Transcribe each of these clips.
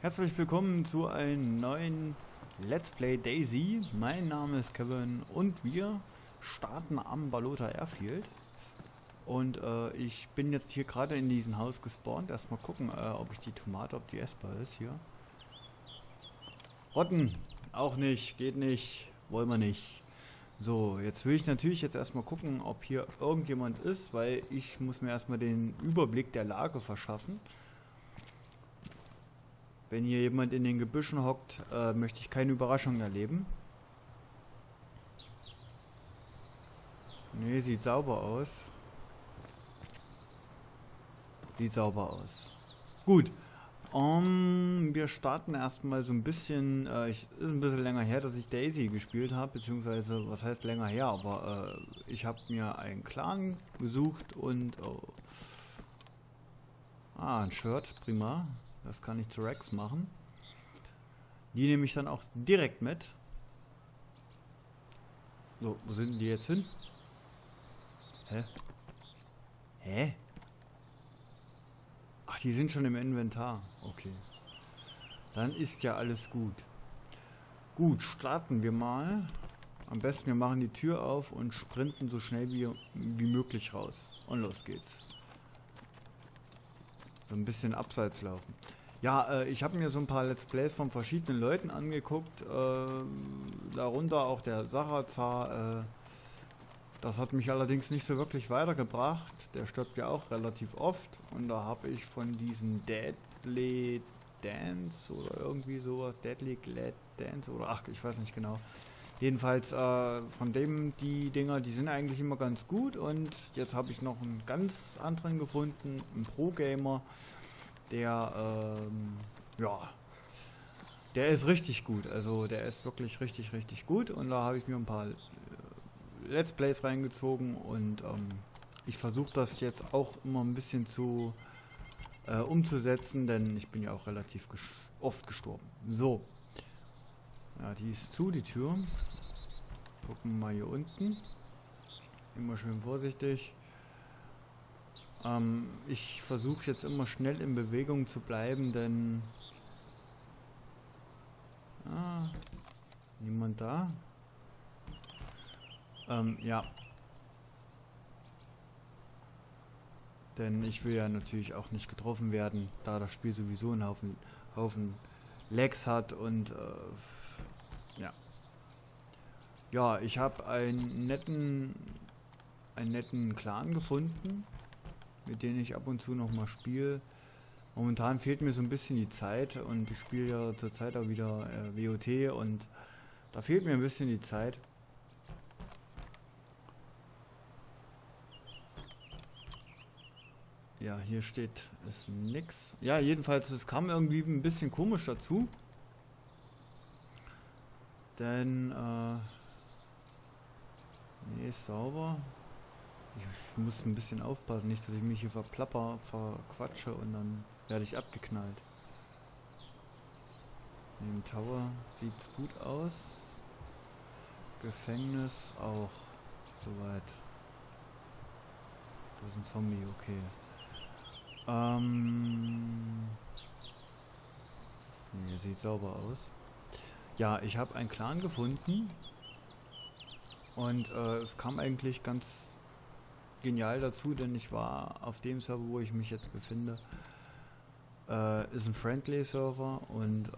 Herzlich willkommen zu einem neuen Let's Play Daisy. Mein Name ist Kevin und wir starten am Balota Airfield. Und ich bin jetzt hier gerade in diesem Haus gespawnt. Erstmal gucken, ob ich die Tomate, ob die essbar ist hier. Rotten, auch nicht, geht nicht, wollen wir nicht. So, jetzt will ich natürlich jetzt erstmal gucken, ob hier irgendjemand ist, weil ich muss mir erstmal den Überblick der Lage verschaffen. Wenn hier jemand in den Gebüschen hockt, möchte ich keine Überraschung erleben. Nee, sieht sauber aus. Sieht sauber aus. Gut. Wir starten erstmal so ein bisschen, ist ein bisschen länger her, dass ich Daisy gespielt habe, beziehungsweise, was heißt länger her, aber ich habe mir einen Clan gesucht und, ein Shirt, prima. Das kann ich zu Rex machen. Die nehme ich dann auch direkt mit. So, wo sind die jetzt hin? Hä? Hä? Ach, die sind schon im Inventar. Okay. Dann ist ja alles gut. Gut, starten wir mal. Am besten wir machen die Tür auf und sprinten so schnell wie möglich raus. Und los geht's. So ein bisschen abseits laufen. Ja, ich habe mir so ein paar Let's Plays von verschiedenen Leuten angeguckt. Darunter auch der Sarazar. Das hat mich allerdings nicht so wirklich weitergebracht. Der stirbt ja auch relativ oft. Und da habe ich von diesen Deadly Dance oder irgendwie sowas. Deadly Glad Dance oder ach, ich weiß nicht genau. Jedenfalls von dem, die Dinger, die sind eigentlich immer ganz gut. Und jetzt habe ich noch einen ganz anderen gefunden, einen Pro-Gamer, der, ja, der ist richtig gut. Also der ist wirklich richtig, richtig gut. Und da habe ich mir ein paar Let's Plays reingezogen. Und ich versuche das jetzt auch immer ein bisschen zu umzusetzen, denn ich bin ja auch relativ oft gestorben. So. Ja, die ist zu, die Tür. Gucken wir mal hier unten. Immer schön vorsichtig. Ich versuche jetzt immer schnell in Bewegung zu bleiben, denn... niemand da? Ja. Denn ich will ja natürlich auch nicht getroffen werden, da das Spiel sowieso einen Haufen Lags hat und... ja. Ja, ich habe einen netten Clan gefunden, mit denen ich ab und zu noch mal spiele. Momentan fehlt mir so ein bisschen die Zeit und ich spiele ja zurzeit auch wieder WoT und da fehlt mir ein bisschen die Zeit. Ja, hier steht, ist nix. Ja, jedenfalls, es kam irgendwie ein bisschen komisch dazu. Denn, nee, ist sauber. Ich muss ein bisschen aufpassen, nicht, dass ich mich hier verquatsche und dann werde ich abgeknallt. Im Tower sieht's gut aus. Gefängnis auch. Soweit. Das ist ein Zombie, okay. Nee, sieht sauber aus. Ja, ich habe einen Clan gefunden. Und es kam eigentlich ganz genial dazu, denn ich war auf dem Server, wo ich mich jetzt befinde, ist ein Friendly Server und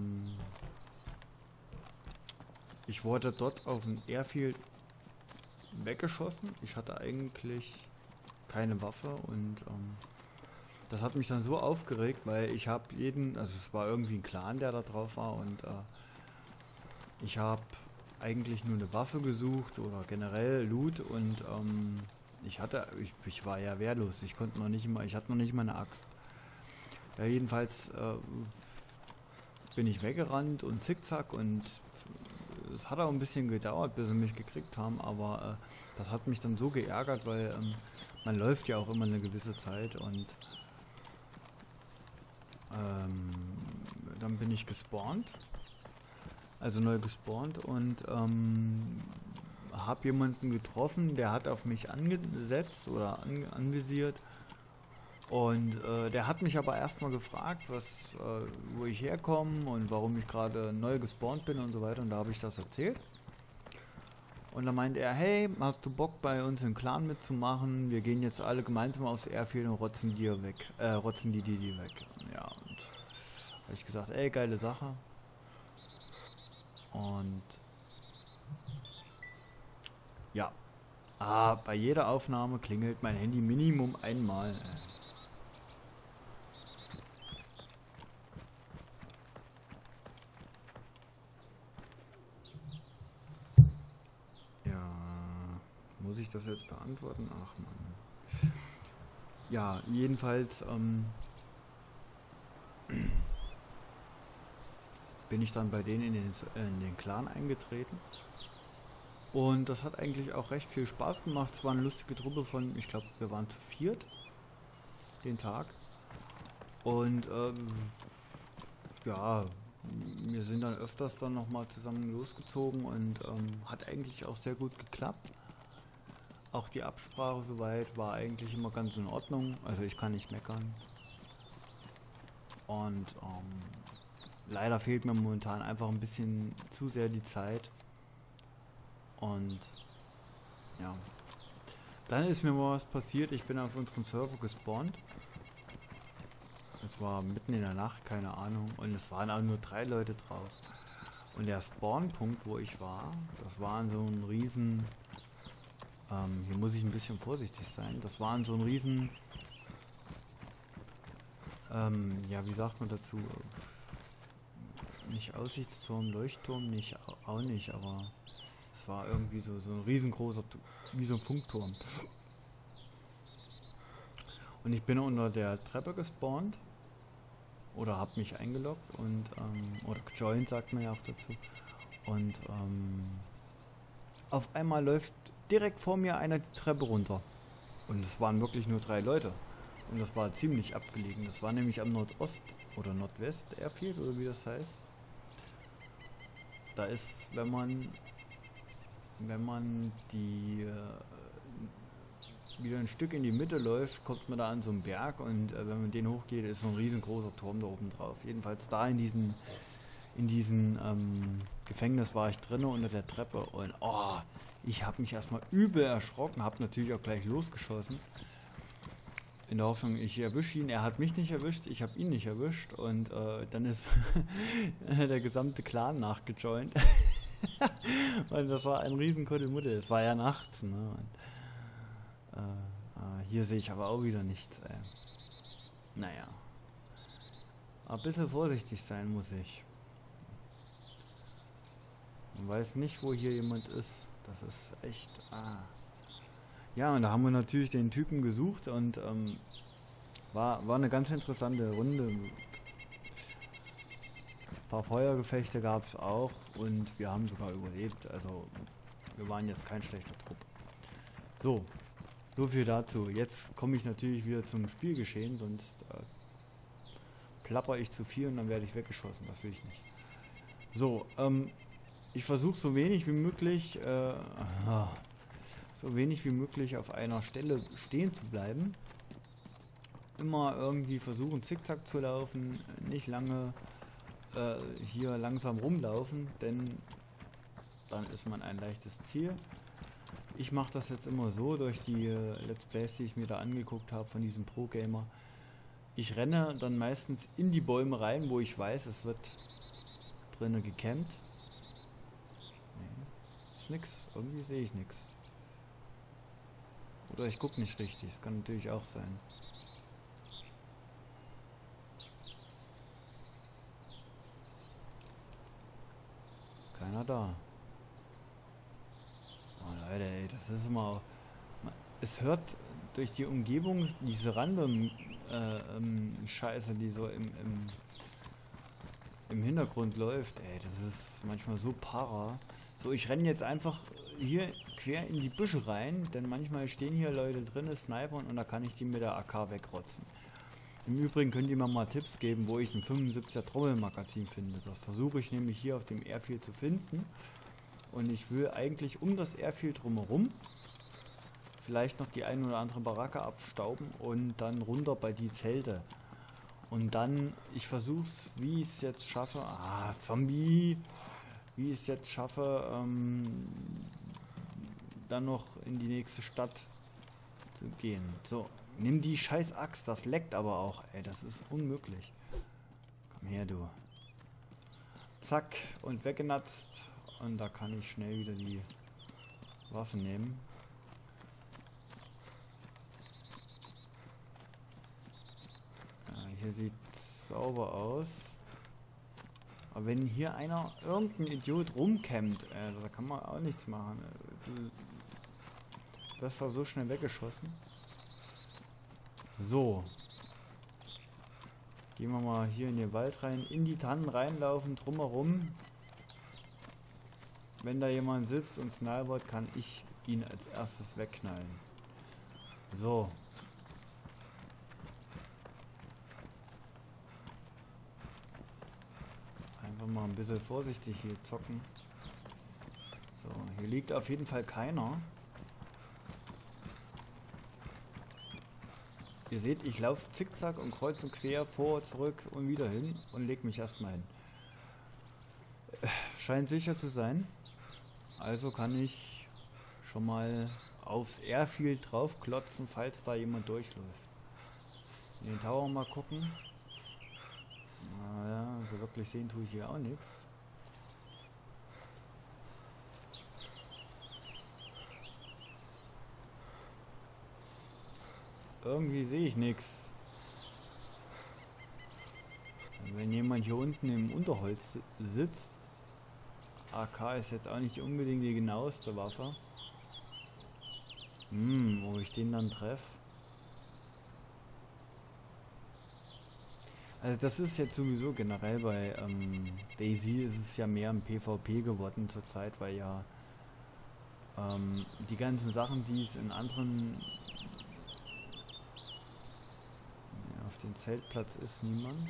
ich wurde dort auf dem Airfield weggeschossen. Ich hatte eigentlich keine Waffe und das hat mich dann so aufgeregt, weil ich habe also es war irgendwie ein Clan, der da drauf war und ich habe eigentlich nur eine Waffe gesucht oder generell Loot und ich war ja wehrlos, ich hatte noch nicht mal eine Axt. Ja, jedenfalls bin ich weggerannt und zickzack und es hat auch ein bisschen gedauert, bis sie mich gekriegt haben, aber das hat mich dann so geärgert, weil man läuft ja auch immer eine gewisse Zeit und dann bin ich gespawnt, also neu gespawnt und habe jemanden getroffen, der hat auf mich angesetzt oder anvisiert Und der hat mich aber erstmal gefragt, wo ich herkomme und warum ich gerade neu gespawnt bin und so weiter. Und da habe ich das erzählt. Und dann meinte er, hey, hast du Bock bei uns im Clan mitzumachen? Wir gehen jetzt alle gemeinsam aufs Airfield und rotzen die dir weg. Ja, und habe ich gesagt, ey, geile Sache. Und ja. Bei jeder Aufnahme klingelt mein Handy Minimum einmal. Muss ich das jetzt beantworten? Ach man. Ja, jedenfalls bin ich dann bei denen in den Clan eingetreten. Und das hat eigentlich auch recht viel Spaß gemacht. Es war eine lustige Truppe von, ich glaube, wir waren zu viert den Tag. Und ja, wir sind dann öfters dann nochmal zusammen losgezogen und hat eigentlich auch sehr gut geklappt. Auch die Absprache soweit war eigentlich immer ganz in Ordnung. Also ich kann nicht meckern. Und leider fehlt mir momentan einfach ein bisschen zu sehr die Zeit. Und ja. Dann ist mir mal was passiert. Ich bin auf unserem Server gespawnt. Es war mitten in der Nacht, keine Ahnung. Und es waren auch nur 3 Leute drauf. Und der Spawnpunkt, wo ich war, das war in so einem riesen... hier muss ich ein bisschen vorsichtig sein. Das war in so einem riesen... ja, wie sagt man dazu? Nicht Aussichtsturm, Leuchtturm, nicht, auch nicht, aber... Es war irgendwie so ein riesengroßer... wie so ein Funkturm. Und ich bin unter der Treppe gespawnt. Oder habe mich eingeloggt und... oder gejoint, sagt man ja auch dazu. Und auf einmal läuft direkt vor mir einer die Treppe runter. Und es waren wirklich nur 3 Leute. Und das war ziemlich abgelegen. Das war nämlich am Nordost- oder Nordwest-Airfield, oder wie das heißt. Da ist, wenn man die wieder ein Stück in die Mitte läuft, kommt man da an so einen Berg und wenn man den hochgeht, ist so ein riesengroßer Turm da oben drauf. Jedenfalls da in diesem Gefängnis war ich drinne unter der Treppe und ich habe mich erstmal übel erschrocken, habe natürlich auch gleich losgeschossen. In der Hoffnung, ich erwische ihn. Er hat mich nicht erwischt, ich habe ihn nicht erwischt und dann ist der gesamte Clan nachgejoint. Und das war ein riesen Kuddelmuddel. Es war ja nachts, ne? Und, hier sehe ich aber auch wieder nichts, ey. Naja. Ein bisschen vorsichtig sein muss ich. Man weiß nicht, wo hier jemand ist. Das ist echt... Ja, und da haben wir natürlich den Typen gesucht und war eine ganz interessante Runde. Ein paar Feuergefechte gab es auch und wir haben sogar überlebt. Also wir waren jetzt kein schlechter Trupp. So viel dazu. Jetzt komme ich natürlich wieder zum Spielgeschehen, sonst plapper ich zu viel und dann werde ich weggeschossen. Das will ich nicht. So, ich versuche so wenig wie möglich auf einer Stelle stehen zu bleiben. Immer irgendwie versuchen zickzack zu laufen, nicht lange hier langsam rumlaufen, denn dann ist man ein leichtes Ziel. Ich mache das jetzt immer so durch die Let's Plays, die ich mir da angeguckt habe von diesem Pro-Gamer. Ich renne dann meistens in die Bäume rein, wo ich weiß, es wird drinnen gecampt. Nee, ist nix. Irgendwie sehe ich nichts. Oder ich gucke nicht richtig. Das kann natürlich auch sein. Ist keiner da. Oh Leute, ey, das ist immer... Es hört durch die Umgebung diese random Scheiße, die so im Hintergrund läuft, ey, das ist manchmal so para. So, ich renne jetzt einfach hier quer in die Büsche rein, denn manchmal stehen hier Leute drin, snipern und da kann ich die mit der AK wegrotzen. Im Übrigen könnt ihr mir mal Tipps geben, wo ich ein 75er Trommelmagazin finde. Das versuche ich nämlich hier auf dem Airfield zu finden. Und ich will eigentlich um das Airfield drumherum vielleicht noch die ein oder andere Baracke abstauben und dann runter bei die Zelte. Und dann, ich versuch's, wie ich es jetzt schaffe. Ah, Zombie! Wie ich es jetzt schaffe, dann noch in die nächste Stadt zu gehen. So, nimm die scheiß Axt, das leckt aber auch. Ey, das ist unmöglich. Komm her, du. Zack, und weggenatzt. Und da kann ich schnell wieder die Waffen nehmen. Ja, hier sieht es sauber aus. Aber wenn hier irgendein Idiot rumkämmt, da kann man auch nichts machen. Du wirst da so schnell weggeschossen. So. Gehen wir mal hier in den Wald rein, in die Tannen reinlaufen, drumherum. Wenn da jemand sitzt und snipert, kann ich ihn als erstes wegknallen. So. Einfach mal ein bisschen vorsichtig hier zocken. So, hier liegt auf jeden Fall keiner. Ihr seht, ich laufe zickzack und kreuz und quer vor, zurück und wieder hin und leg mich erstmal hin. Scheint sicher zu sein. Also kann ich schon mal aufs Airfield draufklotzen, falls da jemand durchläuft. In den Tower mal gucken. Naja, also wirklich sehen tue ich hier auch nichts. Irgendwie sehe ich nichts. Wenn jemand hier unten im Unterholz sitzt, AK ist jetzt auch nicht unbedingt die genaueste Waffe. Wo ich den dann treffe. Also das ist jetzt sowieso generell bei DayZ ist es ja mehr ein PvP geworden zurzeit, weil ja die ganzen Sachen, die es in anderen... Ja, auf dem Zeltplatz ist niemand.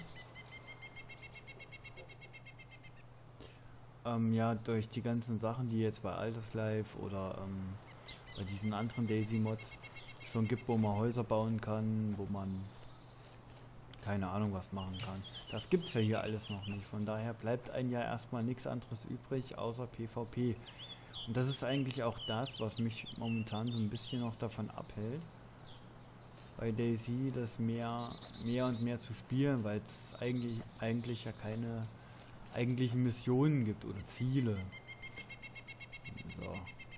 Ja, durch die ganzen Sachen, die jetzt bei Alterslife oder bei diesen anderen DayZ-Mods schon gibt, wo man Häuser bauen kann, wo man keine Ahnung was machen kann. Das gibt's ja hier alles noch nicht. Von daher bleibt einem ja erstmal nichts anderes übrig, außer PvP. Und das ist eigentlich auch das, was mich momentan so ein bisschen noch davon abhält, bei DayZ das mehr und mehr zu spielen, weil es eigentlich ja keine eigentlichen Missionen gibt oder Ziele. So.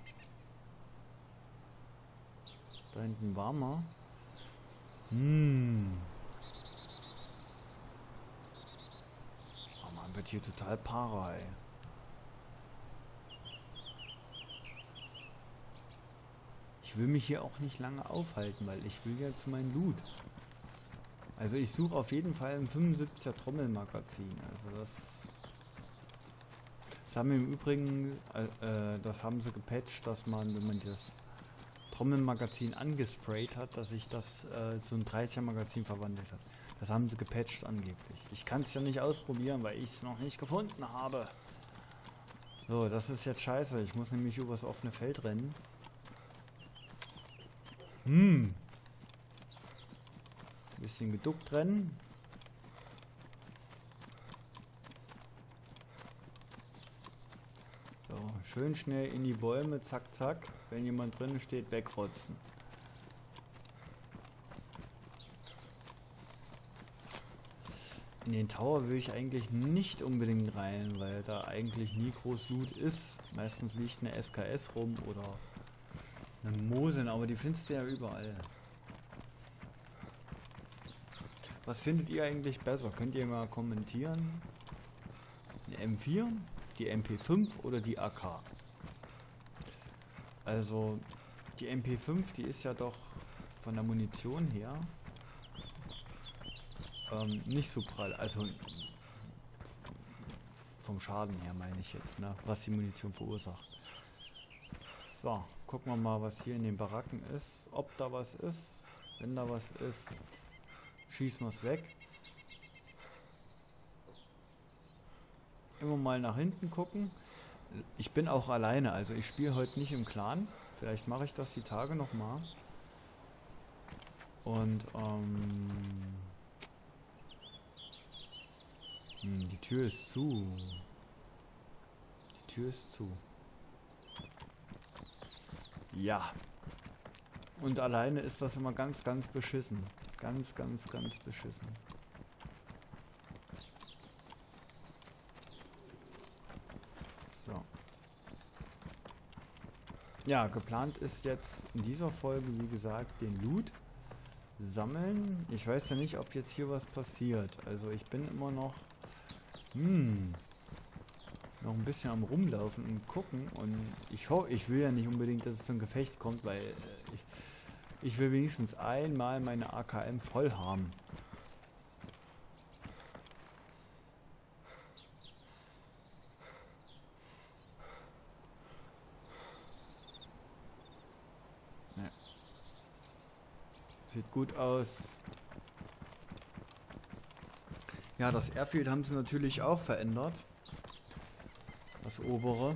Da hinten waren wir. Oh man, wird hier total para, ey. Ich will mich hier auch nicht lange aufhalten, weil ich will ja zu meinem Loot. Also ich suche auf jeden Fall ein 75er Trommelmagazin. Also das haben wir im Übrigen, das haben sie gepatcht, dass man, wenn man das Trommelmagazin angesprayt hat, dass sich das zu einem 30er Magazin verwandelt hat. Das haben sie gepatcht angeblich. Ich kann es ja nicht ausprobieren, weil ich es noch nicht gefunden habe. So, das ist jetzt scheiße. Ich muss nämlich übers offene Feld rennen. Bisschen geduckt rennen. So, schön schnell in die Bäume, zack, zack. Wenn jemand drin steht, wegrotzen. In den Tower will ich eigentlich nicht unbedingt rein, weil da eigentlich nie groß Loot ist. Meistens liegt eine SKS rum oder eine Mosin, aber die findest du ja überall. Was findet ihr eigentlich besser? Könnt ihr mal kommentieren? Eine M4, die MP5 oder die AK? Also die MP5, die ist ja doch von der Munition her nicht so prall. Also vom Schaden her meine ich jetzt, ne? Was die Munition verursacht. So, gucken wir mal, was hier in den Baracken ist. Ob da was ist. Wenn da was ist, schießen wir es weg. Immer mal nach hinten gucken. Ich bin auch alleine, also ich spiele heute nicht im Clan. Vielleicht mache ich das die Tage nochmal. Und, die Tür ist zu. Die Tür ist zu. Ja. Und alleine ist das immer ganz, ganz beschissen. Ganz, ganz, ganz beschissen. So. Ja, geplant ist jetzt in dieser Folge, wie gesagt, den Loot sammeln. Ich weiß ja nicht, ob jetzt hier was passiert. Also ich bin immer noch noch ein bisschen am Rumlaufen und gucken. Und ich will ja nicht unbedingt, dass es zum Gefecht kommt, weil ich will wenigstens einmal meine AKM voll haben. Ja. Sieht gut aus. Ja, das Airfield haben sie natürlich auch verändert. Das obere.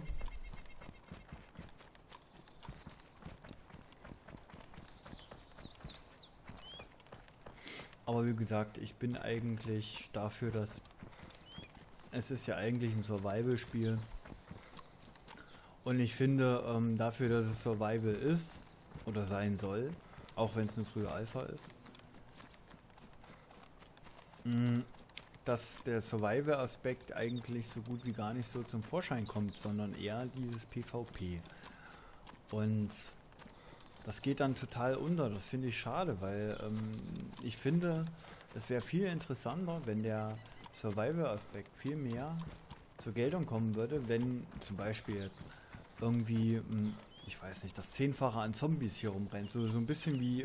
Aber wie gesagt, ich bin eigentlich dafür, dass es ist ja eigentlich ein Survival-Spiel. Und ich finde, dafür, dass es Survival ist oder sein soll, auch wenn es eine frühe Alpha ist, dass der Survival-Aspekt eigentlich so gut wie gar nicht so zum Vorschein kommt, sondern eher dieses PvP. Und das geht dann total unter, das finde ich schade, weil ich finde, es wäre viel interessanter, wenn der Survival-Aspekt viel mehr zur Geltung kommen würde, wenn zum Beispiel jetzt irgendwie, ich weiß nicht, das 10-fache an Zombies hier rumrennt, so ein bisschen wie,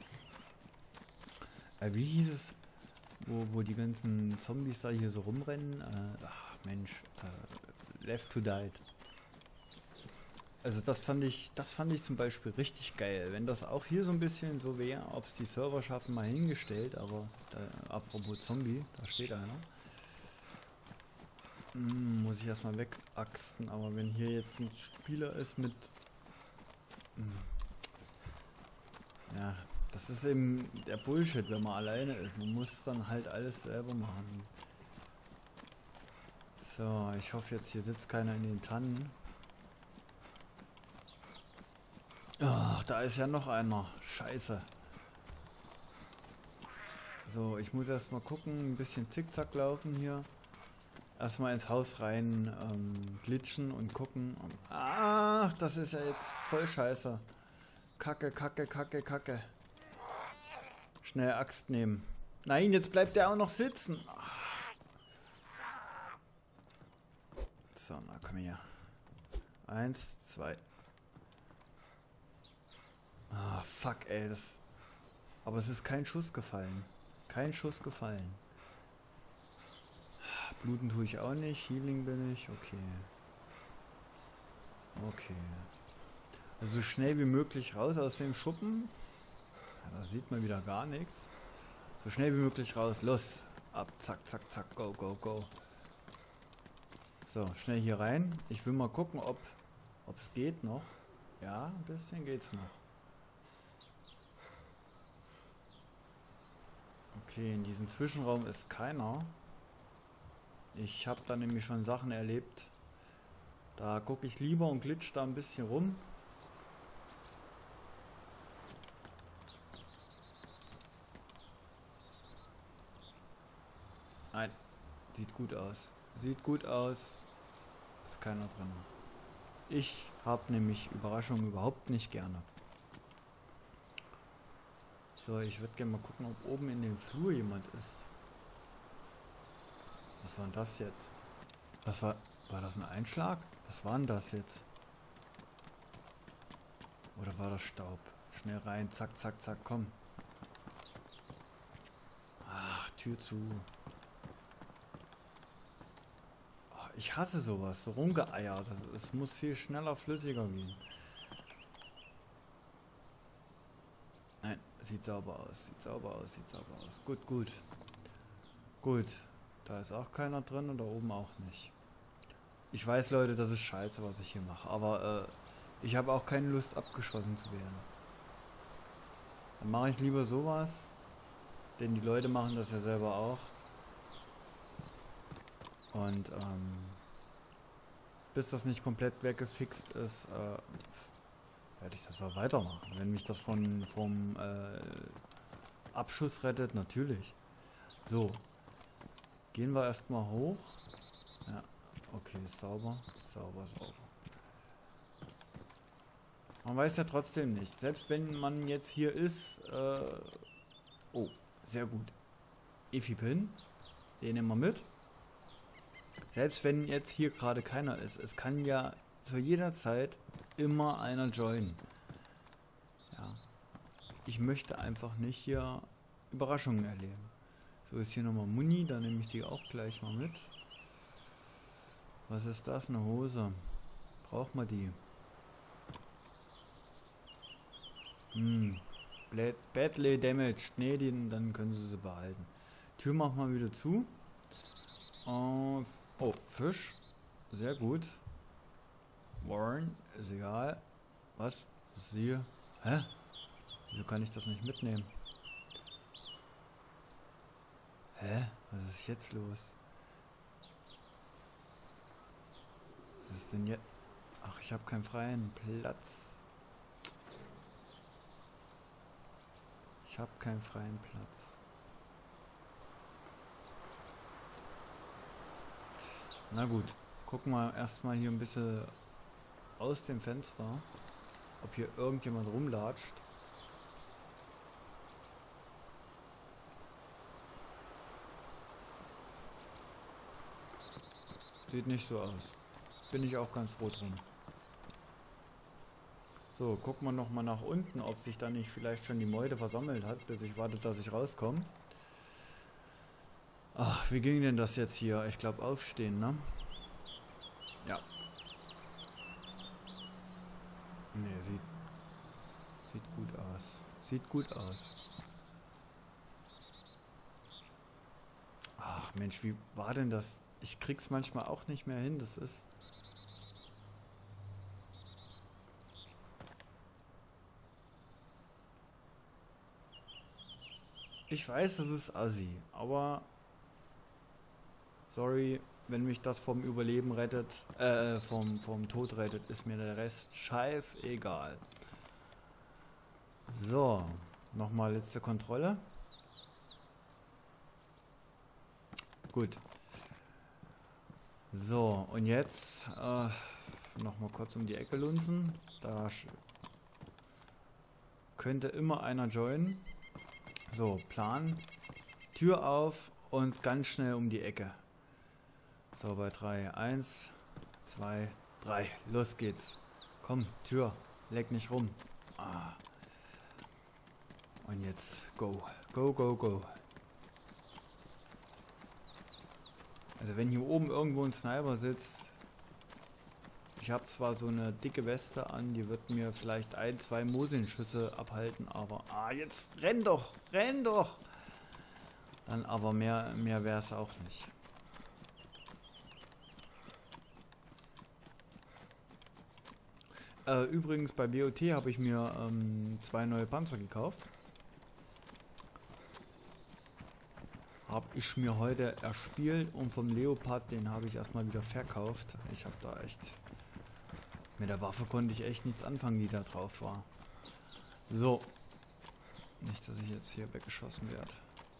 wie hieß es? Wo die ganzen Zombies da hier so rumrennen. Ach Mensch, Left 4 Dead. Also das fand ich zum Beispiel richtig geil. Wenn das auch hier so ein bisschen so wäre, ob es die Server schaffen, mal hingestellt, aber apropos Zombie, da steht einer. Muss ich erstmal wegaxten, aber wenn hier jetzt ein Spieler ist mit... ja, das ist eben der Bullshit, wenn man alleine ist. Man muss dann halt alles selber machen. So, ich hoffe jetzt, hier sitzt keiner in den Tannen. Ach, da ist ja noch einer. Scheiße. So, ich muss erstmal gucken, ein bisschen zickzack laufen hier. Erstmal ins Haus rein glitschen und gucken. Ach, das ist ja jetzt voll scheiße. Kacke, Kacke, Kacke, Kacke. Schnell Axt nehmen. Nein, jetzt bleibt der auch noch sitzen. So, na komm her. 1, 2. Ah, fuck, ey. Aber es ist kein Schuss gefallen. Kein Schuss gefallen. Bluten tue ich auch nicht. Healing bin ich. Okay. Okay. Also so schnell wie möglich raus aus dem Schuppen. Ja, da sieht man wieder gar nichts. So schnell wie möglich raus. Los. Ab. Zack, zack, zack. Go, go, go. So, schnell hier rein. Ich will mal gucken, ob es geht noch. Ja, ein bisschen geht's noch. Okay, in diesem Zwischenraum ist keiner. Ich habe da nämlich schon Sachen erlebt. Da gucke ich lieber und glitsch da ein bisschen rum. Nein, sieht gut aus. Sieht gut aus. Ist keiner drin. Ich habe nämlich Überraschungen überhaupt nicht gerne. So, ich würde gerne mal gucken, ob oben in dem Flur jemand ist. Was war denn das jetzt? War das ein Einschlag? Was war denn das jetzt? Oder war das Staub? Schnell rein, zack, zack, zack, komm. Ach, Tür zu. Oh, ich hasse sowas, so rumgeeiert. Es muss viel schneller, flüssiger gehen. Nein, sieht sauber aus, sieht sauber aus, sieht sauber aus. Gut, gut. Gut. Da ist auch keiner drin und da oben auch nicht. Ich weiß, Leute, das ist scheiße, was ich hier mache. Aber Ich habe auch keine Lust, abgeschossen zu werden. Dann mache ich lieber sowas, denn die Leute machen das ja selber auch. Und bis das nicht komplett weggefixt ist, werde ich das auch weitermachen. Wenn mich das vom Abschuss rettet, natürlich. So, gehen wir erstmal hoch. Ja, okay, sauber, sauber, sauber. Man weiß ja trotzdem nicht. Selbst wenn man jetzt hier ist, oh, sehr gut. Efi-Pin, den nehmen wir mit. Selbst wenn jetzt hier gerade keiner ist, es kann ja zu jeder Zeit immer einer joinen. Ja. Ich möchte einfach nicht hier Überraschungen erleben. So, ist hier nochmal Muni, dann nehme ich die auch gleich mal mit. Was ist das? Eine Hose. Braucht man die? Badly damaged. Nee, dann können sie behalten. Tür machen wir wieder zu. Oh, Fisch. Sehr gut. Warren, ist egal. Was? Siehe. Hä? Wieso kann ich das nicht mitnehmen? Hä? Was ist jetzt los? Was ist denn jetzt? Ach, ich habe keinen freien Platz. Ich habe keinen freien Platz. Na gut, gucken wir erstmal hier ein bisschen aus dem Fenster, ob hier irgendjemand rumlatscht. Sieht nicht so aus. Bin ich auch ganz froh drum. So, gucken wir nochmal nach unten, ob sich da nicht vielleicht schon die Meute versammelt hat, bis ich warte, dass ich rauskomme. Ach, wie ging denn das jetzt hier? Ich glaube aufstehen, ne? Ja. Ne, sieht gut aus. Sieht gut aus. Ach Mensch, wie war denn das? Ich krieg's manchmal auch nicht mehr hin, das ist... Ich weiß, das ist assi, aber... Sorry, wenn mich das vom Überleben rettet, vom Tod rettet, ist mir der Rest scheißegal. So, nochmal letzte Kontrolle. Gut. So, und jetzt nochmal kurz um die Ecke lunzen. Da könnte immer einer joinen. So, Plan. Tür auf und ganz schnell um die Ecke. So, bei 3. 1, 2, 3. Los geht's. Komm, Tür. Leck nicht rum. Ah. Und jetzt go. Go, go, go. Also wenn hier oben irgendwo ein Sniper sitzt, ich habe zwar so eine dicke Weste an, die wird mir vielleicht 1, 2 Mosin-Schüsse abhalten, aber jetzt renn doch, renn doch! Dann aber mehr wäre es auch nicht. Übrigens bei BOT habe ich mir 2 neue Panzer gekauft. Habe ich mir heute erspielt und vom Leopard, den habe ich erstmal wieder verkauft. Ich habe da echt... Mit der Waffe konnte ich echt nichts anfangen, die da drauf war. So. Nicht, dass ich jetzt hier weggeschossen werde.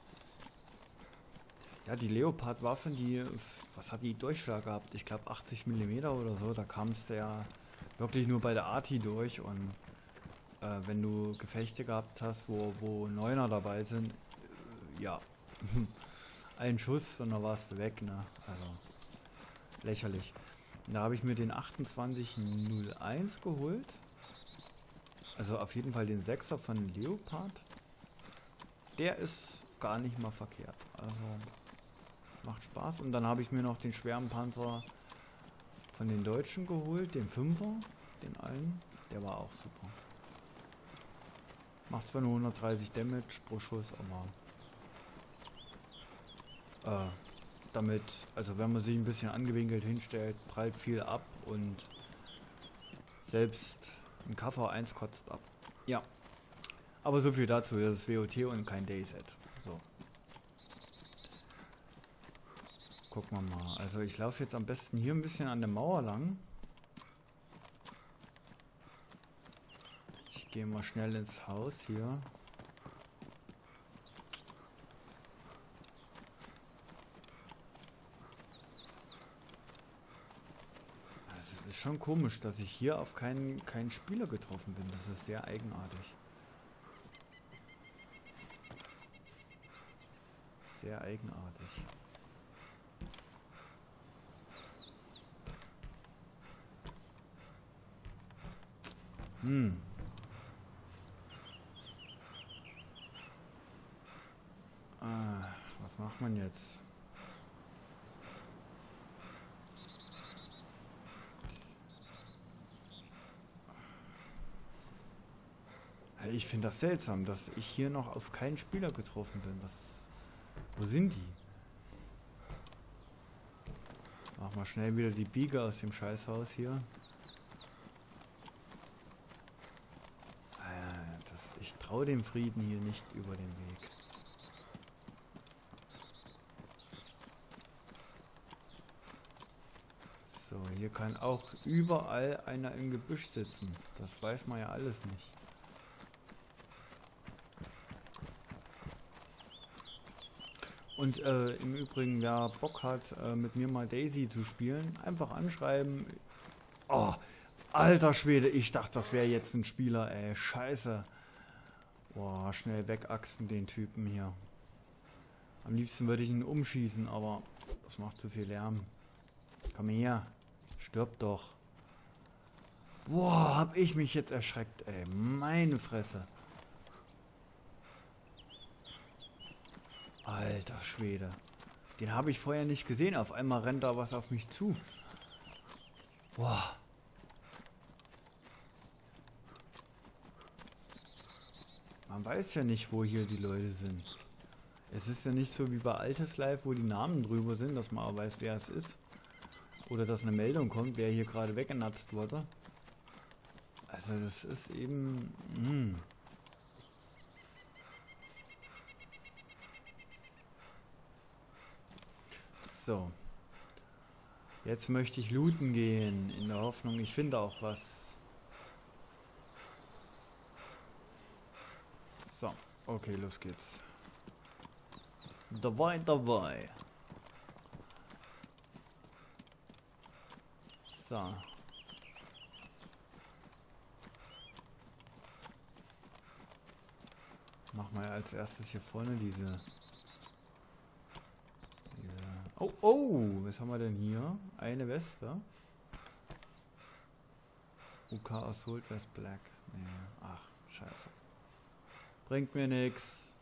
Ja, die Leopard-Waffen, die... Was hat die Durchschlag gehabt? Ich glaube 80 mm oder so. Da kam es ja wirklich nur bei der ATI durch. Und wenn du Gefechte gehabt hast, wo 9er dabei sind, ja... Ein Schuss und dann warst du weg, ne? Also lächerlich. Und da habe ich mir den 2801 geholt. Also auf jeden Fall den 6er von Leopard. Der ist gar nicht mal verkehrt. Also macht Spaß. Und dann habe ich mir noch den schweren Panzer von den Deutschen geholt, den 5er, den einen. Der war auch super. Macht zwar nur 130 Damage pro Schuss, aber damit, also wenn man sich ein bisschen angewinkelt hinstellt, prallt viel ab und Selbst ein KV1 kotzt ab. Ja. Aber so viel dazu. Das ist WOT und kein DayZ. So. Gucken wir mal. Also ich laufe jetzt am besten hier ein bisschen an der Mauer lang. Ich gehe mal schnell ins Haus hier. Es ist schon komisch, dass ich hier auf keinen Spieler getroffen bin. Das ist sehr eigenartig. Sehr eigenartig. Was macht man jetzt? Ich finde das seltsam, dass ich hier noch auf keinen Spieler getroffen bin. Wo sind die? Mach mal schnell wieder die Biege aus dem Scheißhaus hier. Ich traue dem Frieden hier nicht über den Weg. So, hier kann auch überall einer im Gebüsch sitzen. Das weiß man ja alles nicht. Und im Übrigen, wer Bock hat, mit mir mal Daisy zu spielen, einfach anschreiben. Oh, alter Schwede, ich dachte, das wäre jetzt ein Spieler, ey. Scheiße. Boah, schnell wegachsen den Typen hier. Am liebsten würde ich ihn umschießen, aber das macht zu viel Lärm. Komm her. Stirb doch. Boah, hab ich mich jetzt erschreckt, ey. Meine Fresse. Alter Schwede. Den habe ich vorher nicht gesehen. Auf einmal rennt da was auf mich zu. Boah. Man weiß ja nicht, wo hier die Leute sind. Es ist ja nicht so wie bei Altes Live, wo die Namen drüber sind, dass man auch weiß, wer es ist. Oder dass eine Meldung kommt, wer hier gerade weggenatzt wurde. Also das ist eben... So. Jetzt möchte ich looten gehen, in der Hoffnung, ich finde auch was. So, okay, los geht's. Dabei. So. Mach mal als erstes hier vorne diese... Oh, was haben wir denn hier? Eine Weste. UK Assault West Black. Nee, ach, scheiße. Bringt mir nix.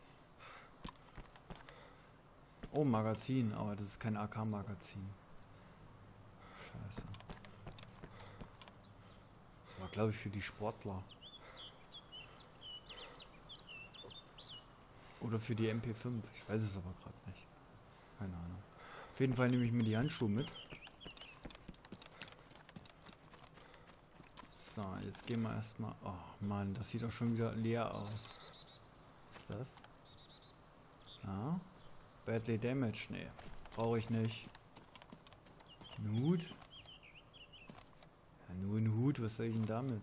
Oh, Magazin, aber das ist kein AK-Magazin. Scheiße. Das war, glaube ich, für die Sportler. Oder für die MP5. Ich weiß es aber gerade nicht. Keine Ahnung. Auf jeden Fall nehme ich mir die Handschuhe mit. So, jetzt gehen wir erstmal... Oh Mann, das sieht doch schon wieder leer aus. Was ist das? Ja. Badly damaged. Nee, brauche ich nicht. Ein Hut? Ja, nur ein Hut, was soll ich denn damit?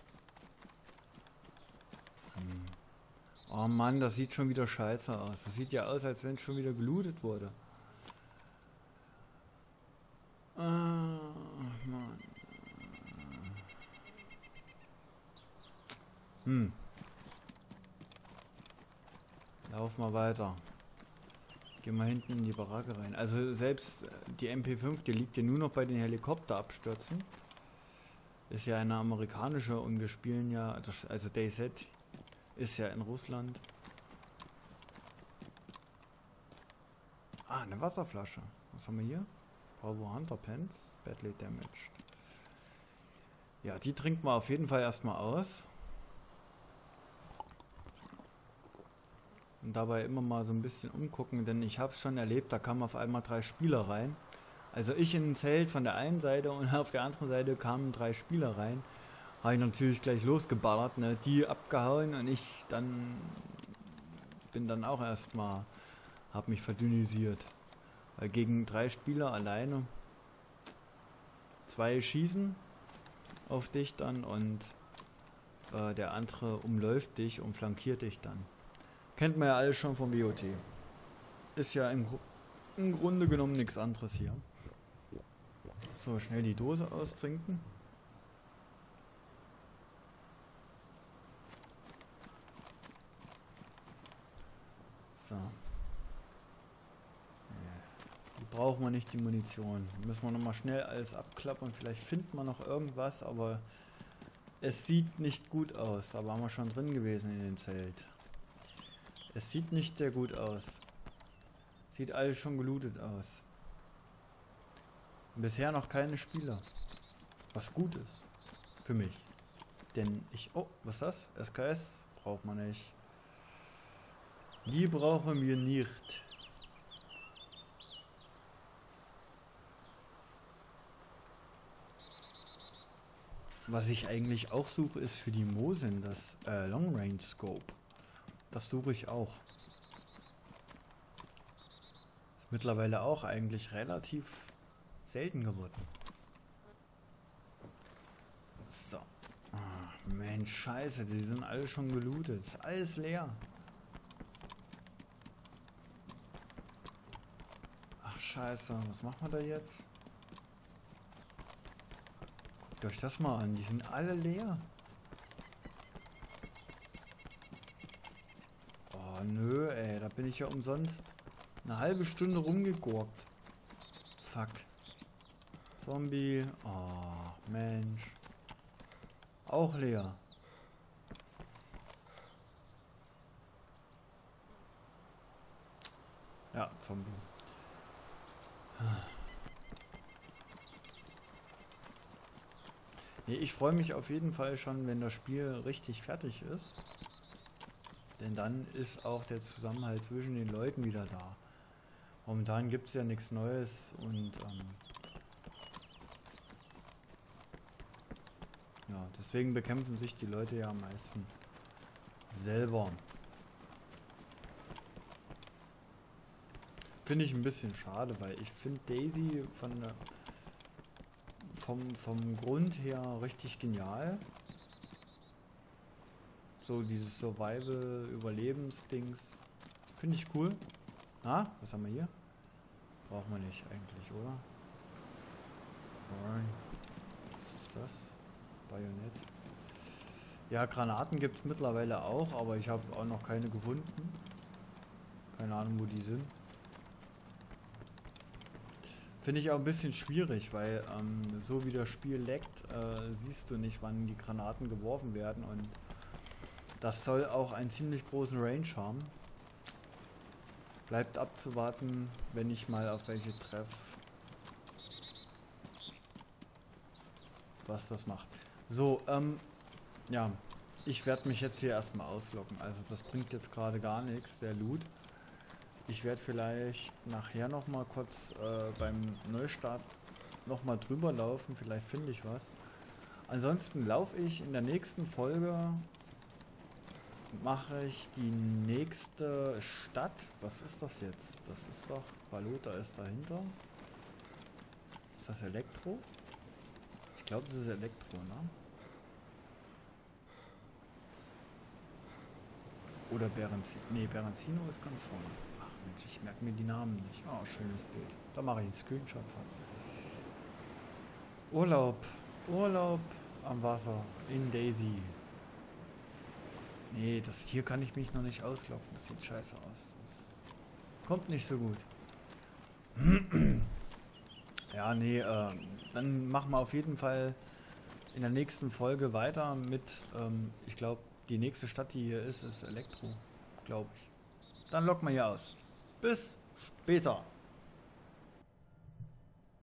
Oh Mann, das sieht schon wieder scheiße aus. Das sieht ja aus, als wenn es schon wieder gelootet wurde. Mann. Lauf mal weiter. Geh mal hinten in die Baracke rein. Also selbst die MP5, die liegt ja nur noch bei den Helikopterabstürzen. Ist ja eine amerikanische und wir spielen ja, also DayZ ist ja in Russland. Ah, eine Wasserflasche. Was haben wir hier? Bravo Hunter Pants, badly damaged. Ja, die trinkt man auf jeden Fall erstmal aus. Und dabei immer mal so ein bisschen umgucken, denn ich habe es schon erlebt, da kamen auf einmal 3 Spieler rein. Also ich in ein Zelt von der einen Seite und auf der anderen Seite kamen 3 Spieler rein. Habe ich natürlich gleich losgeballert, ne? Die abgehauen und ich dann bin dann auch erstmal, habe mich verdünnisiert. Weil gegen 3 Spieler alleine 2 schießen auf dich dann und der andere umläuft dich und flankiert dich dann. Kennt man ja alles schon vom WOT. Ist ja im Grunde genommen nichts anderes hier. So, schnell die Dose austrinken. So. Die brauchen wir nicht, die Munition. Müssen wir nochmal schnell alles abklappern. Vielleicht findet man noch irgendwas, aber es sieht nicht gut aus. Da waren wir schon drin gewesen in dem Zelt. Es sieht nicht sehr gut aus. Sieht alles schon gelootet aus. Bisher noch keine Spieler. Was gut ist. Für mich. Denn ich... Oh, was ist das? SKS braucht man nicht. Die brauchen wir nicht. Was ich eigentlich auch suche, ist für die Mosin das Long Range Scope. Das suche ich auch. Ist mittlerweile auch eigentlich relativ selten geworden. So. Ach, Mensch, scheiße, die sind alle schon gelootet. Ist alles leer. Ach, scheiße, was machen wir da jetzt? Guckt euch das mal an, die sind alle leer. Oh, nö, ey, da bin ich ja umsonst eine halbe Stunde rumgegurkt. Fuck. Zombie. Oh, Mensch. Auch leer. Ja, Zombie. Nee, ich freue mich auf jeden Fall schon, wenn das Spiel richtig fertig ist. Denn dann ist auch der Zusammenhalt zwischen den Leuten wieder da. Momentan gibt es ja nichts Neues und ja, deswegen bekämpfen sich die Leute ja am meisten selber. Finde ich ein bisschen schade, weil ich finde Daisy vom Grund her richtig genial. So dieses Survival-Überlebensdings. Finde ich cool. Ah, was haben wir hier? Brauchen wir nicht eigentlich, oder? Was ist das? Bajonett. Ja, Granaten gibt es mittlerweile auch, aber ich habe auch noch keine gefunden. Keine Ahnung, wo die sind. Finde ich auch ein bisschen schwierig, weil so wie das Spiel leckt, siehst du nicht, wann die Granaten geworfen werden und das soll auch einen ziemlich großen Range haben. Bleibt abzuwarten, wenn ich mal auf welche treffe, was das macht. So, ja, ich werde mich jetzt hier erstmal ausloggen. Also das bringt jetzt gerade gar nichts, der Loot. Ich werde vielleicht nachher nochmal kurz beim Neustart nochmal drüber laufen. Vielleicht finde ich was. Ansonsten laufe ich in der nächsten Folge, mache ich die nächste Stadt. Was ist das jetzt? Das ist doch, Balota ist dahinter. Ist das Elektro? Ich glaube, das ist Elektro, ne? Oder Berenzino. Ne, Berenzino ist ganz vorne. Ach Mensch, ich merke mir die Namen nicht. Oh, schönes Bild. Da mache ich einen Screenshot von. Urlaub. Urlaub am Wasser. In Daisy. Nee, das hier kann ich mich noch nicht ausloggen. Das sieht scheiße aus. Das kommt nicht so gut. Ja, nee, dann machen wir auf jeden Fall in der nächsten Folge weiter mit, ich glaube, die nächste Stadt, die hier ist Elektro, glaube ich. Dann loggen wir hier aus. Bis später.